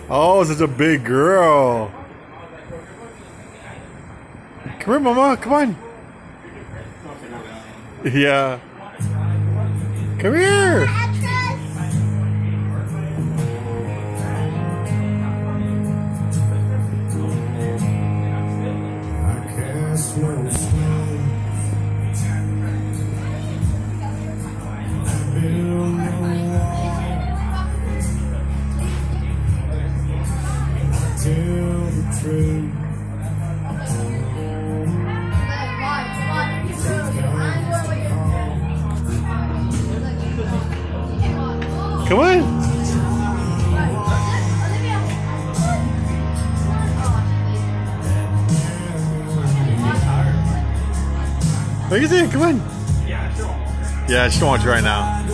Oh, such a big girl. Come here, Mama. Come on. Yeah. Come here. Come on. Look at it. Come on. Yeah, she don't want you right now.